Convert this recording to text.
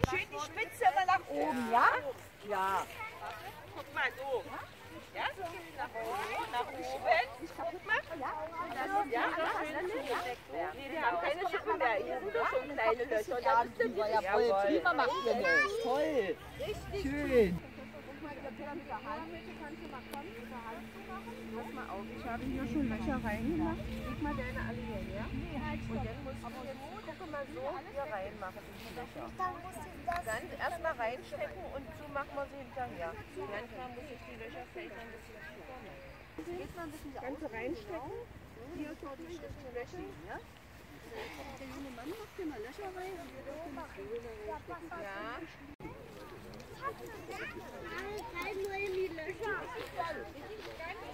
Schön die Spitze immer nach oben, ja? Ja. Guck mal, so. Ja? Nach oben. Guck mal. Ja, nee, die haben keine Schippe mehr. Hier sind doch schon kleine Löcher. Ja, super, jawohl, prima macht ihr das. Toll. Richtig schön. Pass mal auf, ich habe hier schon Löcher reingemacht. Leg mal deine alle hierher. Und dann musst du jetzt, guck mal so, hier reinmachen in die Löcher. Dann erstmal reinstecken und so machen wir sie hinterher. Manchmal muss ich die Löcher vielleicht ein bisschen tiefer machen. Kannst du reinstecken? Hier so die Löcher. Der junge Mann macht hier mal Löcher rein und wir dürfen mal reinstecken. Ja. Halt nur in die Löcher.